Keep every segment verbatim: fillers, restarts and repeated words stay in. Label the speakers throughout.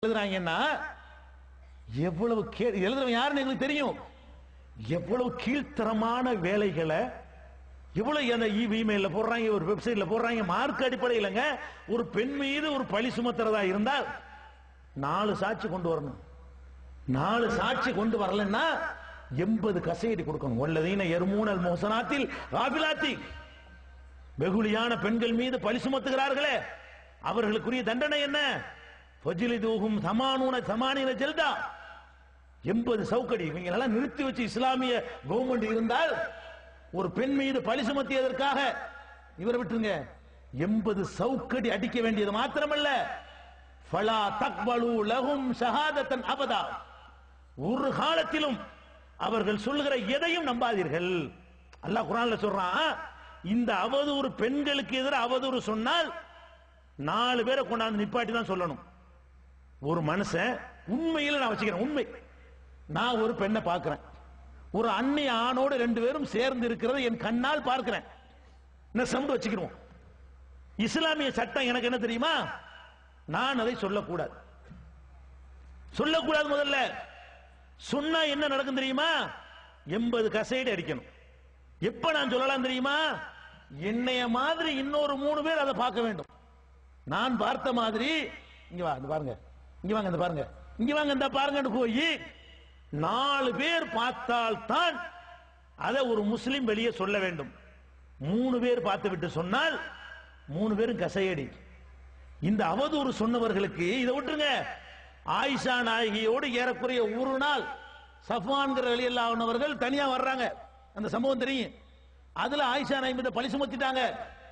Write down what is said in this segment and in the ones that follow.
Speaker 1: எழுதுறாங்கன்னா எவ்வளவு எழுதுறவன் யாருன்னு எங்களுக்கு தெரியும். எவ்வளவு கீழ்த்தரமான வேலைகளை எவ்வளவு அந்த இமெயில போடுறாங்க, ஒரு வெப்சைட்ல போடுறாங்க. மார்க் அடிப்படையிலங்க ஒரு பெண் மீது ஒரு பழி சுமத்துறதா இருந்தால் நாலு சாட்சி கொண்டு வரணும். நாலு சாட்சி கொண்டு வரலன்னா எண்பது கசையடி கொடுக்கணும். வல்லதீன யர்மூனல் முஹ்சனாத்தில் காபிலாத்தி, வெகுளியான பெண்கள் மீது பழி சுமத்துகிறார்களே அவர்களுக்குரிய தண்டனை என்ன? ஃபஜ்லிதுஹும் ஸமானூன ஸமானீன ஜல்தா, எண்பது சவுக்கடி. இவங்க எல்லாம் நிறுத்தி வச்சு இஸ்லாமிய கவர்மெண்ட் இருந்தால் ஒரு பெண் மீது பழி சுமத்தியதற்காக இவரை விட்டுருங்க, எண்பது சவுக்கடி அடிக்க வேண்டியது மாத்திரமல்ல, ஃபலா தக்பலு லஹும் ஷஹாதத்தன் அபதா, ஒரு காலத்திலும் அவர்கள் சொல்லுகிற எதையும் நம்பாதீர்கள். அல்லாஹ் குர்ஆன்ல சொல்றான், இந்த அவதூறு பெண்களுக்கு எதிராக அவதூறு சொன்னால் நாலு பேரை கொண்டாந்து நிப்பாட்டி தான் சொல்லணும். ஒரு மனுஷன் உண்மையில் நான் வச்சுக்கிறேன், உண்மை, நான் ஒரு பெண்ணை பார்க்கிறேன், ஒரு அந்நிய ஆணோடு ரெண்டு பேரும் சேர்ந்து இருக்கிறத என் கண்ணால் பார்க்கிறேன், நான் சம்பு வச்சுக்கிறோம். இஸ்லாமிய சட்டம் எனக்கு என்ன தெரியுமா? நான் அதை சொல்லக்கூடாது, சொல்லக்கூடாது. முதல்ல சொன்னா என்ன நடக்கும் தெரியுமா? எண்பது கசைடு அடிக்கணும். எப்ப நான் சொல்லலாம் தெரியுமா? என்னைய மாதிரி இன்னொரு மூணு பேர் அதை பார்க்க வேண்டும். நான் பார்த்த மாதிரி இங்க வா, பாருங்க, இங்க வாங்க, இந்த பாருங்க, இங்க வாங்க, இந்த பாருங்க போய் நாலு பேர் பார்த்தால் தான் அதை ஒரு முஸ்லிம் வெளியே சொல்ல வேண்டும். மூணு பேர் பார்த்து விட்டு சொன்னால் மூணு பேரும் கசையடி. இந்த அவதூறு சொன்னவர்களுக்கு இதை விட்டுருங்க. ஆயிஷா நாயகியோடு ஏறக்குறைய ஒரு நாள் சஃப்வான்கிற ரலியல்லாஹு தனியா வர்றாங்க, அந்த சம்பவம் தெரியும். அதுல ஆயிஷா நாயகி மீது பழி சுமத்திட்டாங்க.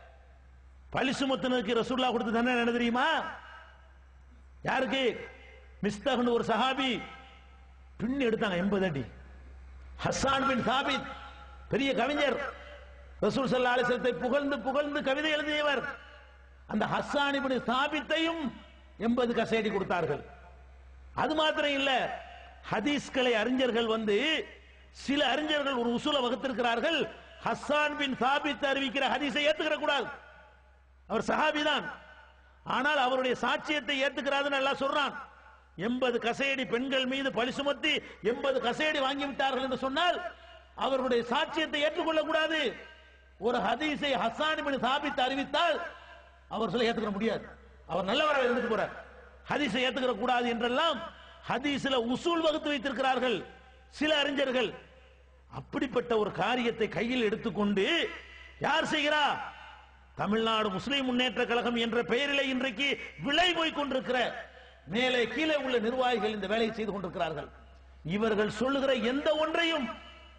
Speaker 1: பழி சுமத்தினதுக்கு ரசூலுல்லாஹ் கொடுத்த தண்டனை என்ன தெரியுமா? யாருக்கு? மிஸ்தஹ்னு ஒரு சஹாபி பின் எடுத்தாங்க எண்பது அடி. ஹஸ்ஸான் பின் சாபித் பெரிய கவிஞர், ரசூல் ஸல்லல்லாஹு அலைஹி வஸல்லம் புகழ்ந்து புகழ்ந்து கவிதை எழுதியவர், அந்த ஹஸ்ஸான் இப்னு சாபித்தையும் எண்பது கசையடி கொடுத்தார்கள். அது மாத்திரம் இல்ல, ஹதீஸ்களை அறிஞர்கள் வந்து சில அறிஞர்கள் ஒரு உசூலை வகுத்திருக்கிறார்கள். ஹஸ்ஸான் பின் சாபித் அறிவிக்கிற ஹதீஸை ஏத்துக்கிற கூடாது, அவர் சஹாபி தான், ஆனால் அவருடைய சாட்சியத்தை ஏத்துக்கிறாருன்னு அல்லாஹ் சொல்றான். எண்பது கசையடி பெண்கள் மீது பழி சுமத்தி எண்பது கசையடி வாங்கி விட்டார்கள் என்று சொன்னால் அவருடைய சாட்சியத்தை ஏற்றுக்கொள்ள கூடாது. ஒரு ஹதீஸை ஹஸ்ஸான் பின் சாபித் அறிவித்தால் அவர் சொல்ல ஏத்துக்க முடியாது, அவர் நல்லவராக இருந்துட்டு போறார், ஹதீஸை ஏத்துக்கிற கூடாது என்றெல்லாம் ஹதீஸ்ல உசூல் வகுத்து வைத்திருக்கிறார்கள் சில அறிஞர்கள். அப்படிப்பட்ட ஒரு காரியத்தை கையில் எடுத்துக்கொண்டு யார் செய்கிறா? தமிழ்நாடு முஸ்லிம் முன்னேற்ற கழகம் என்ற பெயரிலே இன்றைக்கு விலை போய் கொண்டிருக்கிற மேலே கீழே உள்ள நிர்வாகிகள் இந்த வேலையை செய்து கொண்டிருக்கிறார்கள். இவர்கள் சொல்லுகிற எந்த ஒன்றையும்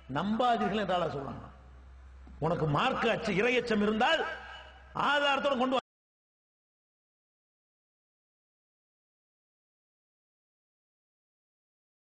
Speaker 1: நம்பாதீர்கள் என்றால சொல்றாங்க. உனக்கு மார்க்க அச்சு இறையச்சம் இருந்தால் ஆதாரத்தோடு கொண்டு